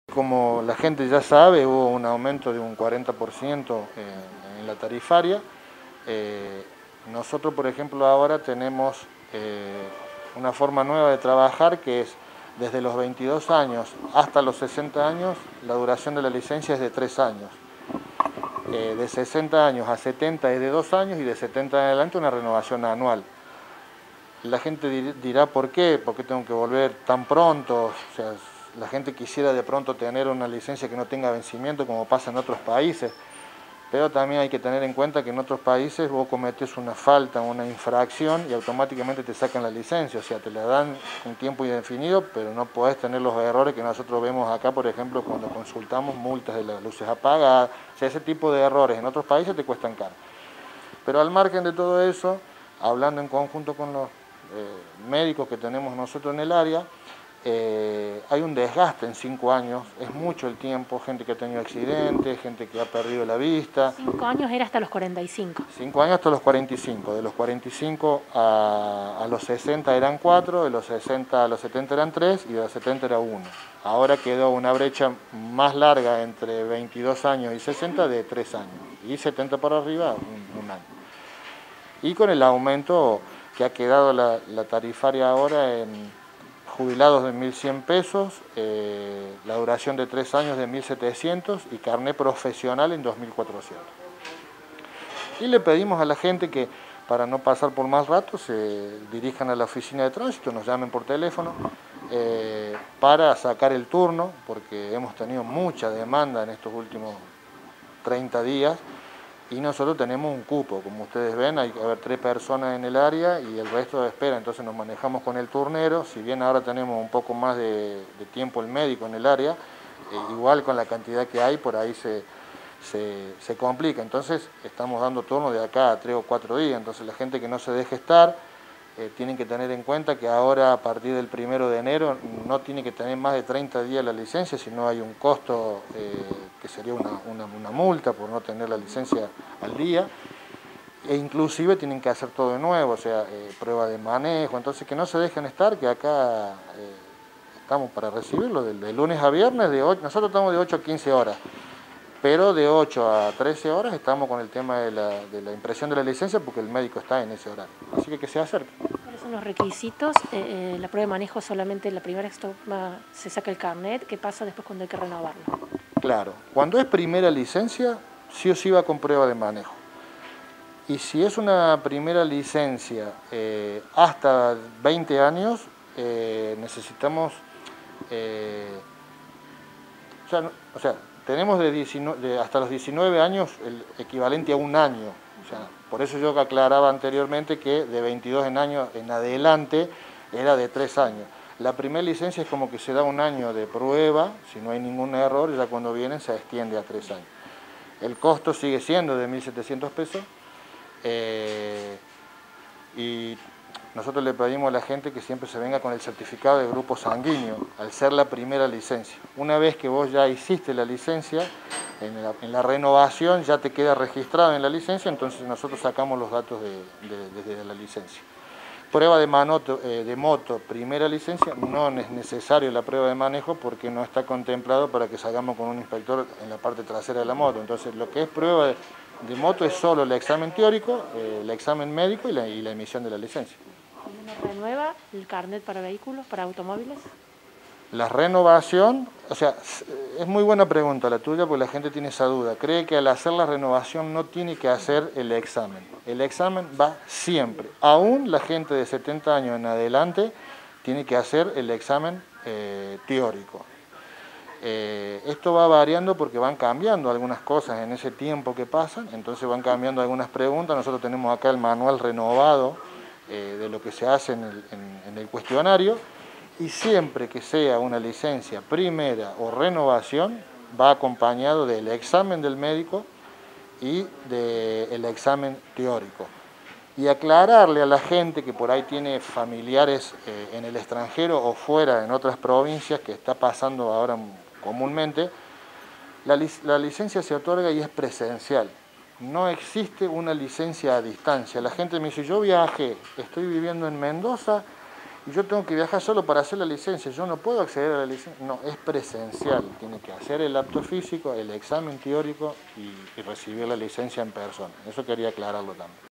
Como la gente ya sabe, hubo un aumento de un 40% en la tarifaria. Nosotros, por ejemplo, ahora tenemos una forma nueva de trabajar que es desde los 22 años hasta los 60 años, la duración de la licencia es de 3 años. De 60 años a 70 es de 2 años y de 70 en adelante una renovación anual. La gente dirá, ¿por qué? ¿Por qué tengo que volver tan pronto? O sea, la gente quisiera de pronto tener una licencia que no tenga vencimiento como pasa en otros países, pero también hay que tener en cuenta que en otros países vos cometés una falta, una infracción y automáticamente te sacan la licencia, o sea, te la dan un tiempo indefinido, pero no podés tener los errores que nosotros vemos acá, por ejemplo, cuando consultamos multas de las luces apagadas, o sea, ese tipo de errores en otros países te cuestan caro. Pero al margen de todo eso, hablando en conjunto con los médicos que tenemos nosotros en el área, hay un desgaste en 5 años, es mucho el tiempo, gente que ha tenido accidentes, gente que ha perdido la vista. 5 años era hasta los 45. 5 años hasta los 45, de los 45 a los 60 eran 4, de los 60 a los 70 eran 3 y de los 70 era 1. Ahora quedó una brecha más larga entre 22 años y 60 de 3 años, y 70 para arriba, un año. Y con el aumento que ha quedado la tarifaria ahora en jubilados de 1.100 pesos, la duración de 3 años de 1.700 y carné profesional en 2.400. Y le pedimos a la gente que para no pasar por más rato se dirijan a la oficina de tránsito, nos llamen por teléfono para sacar el turno, porque hemos tenido mucha demanda en estos últimos 30 días, y nosotros tenemos un cupo, como ustedes ven, hay que haber 3 personas en el área y el resto de espera, entonces nos manejamos con el turnero, si bien ahora tenemos un poco más de tiempo el médico en el área, igual con la cantidad que hay, por ahí se complica, entonces estamos dando turno de acá a 3 o 4 días, entonces la gente que no se deje estar, tienen que tener en cuenta que ahora a partir del 1 de enero no tiene que tener más de 30 días la licencia, sino hay un costo que sería una multa por no tener la licencia al día, e inclusive tienen que hacer todo de nuevo, o sea, prueba de manejo, entonces que no se dejen estar, que acá estamos para recibirlo de lunes a viernes, nosotros estamos de 8 a 15 horas. Pero de 8 a 13 horas estamos con el tema de la impresión de la licencia porque el médico está en ese horario. Así que se acerque. ¿Cuáles son los requisitos? La prueba de manejo solamente la primera vez que se saca el carnet. ¿Qué pasa después cuando hay que renovarlo? Claro, cuando es primera licencia, sí o sí va con prueba de manejo. Y si es una primera licencia hasta 20 años, necesitamos... o sea, tenemos hasta los 19 años el equivalente a un año. O sea, por eso yo aclaraba anteriormente que de 22 años en adelante era de 3 años. La primera licencia es como que se da un año de prueba, si no hay ningún error, ya cuando vienen se extiende a 3 años. El costo sigue siendo de 1.700 pesos y nosotros le pedimos a la gente que siempre se venga con el certificado de grupo sanguíneo, al ser la primera licencia. Una vez que vos ya hiciste la licencia, en la renovación ya te queda registrado en la licencia, entonces nosotros sacamos los datos desde la licencia. Prueba de moto, primera licencia, no es necesario la prueba de manejo porque no está contemplado para que salgamos con un inspector en la parte trasera de la moto. Entonces lo que es prueba de moto es solo el examen teórico, el examen médico y la emisión de la licencia. ¿Uno renueva el carnet para vehículos, para automóviles? La renovación, o sea, es muy buena pregunta la tuya porque la gente tiene esa duda. Cree que al hacer la renovación no tiene que hacer el examen. El examen va siempre. Aún la gente de 70 años en adelante tiene que hacer el examen teórico. Esto va variando porque van cambiando algunas cosas en ese tiempo que pasan, entonces van cambiando algunas preguntas. Nosotros tenemos acá el manual renovado de lo que se hace en el cuestionario. Y siempre que sea una licencia primera o renovación, va acompañado del examen del médico y del examen teórico. Y aclararle a la gente que por ahí tiene familiares en el extranjero o fuera, en otras provincias, que está pasando ahora comúnmente, la licencia se otorga y es presencial. No existe una licencia a distancia. La gente me dice, yo viajé, estoy viviendo en Mendoza, Y yo tengo que viajar solo para hacer la licencia, yo no puedo acceder a la licencia. No, es presencial, tiene que hacer el acto físico, el examen teórico y recibir la licencia en persona. Eso quería aclararlo también.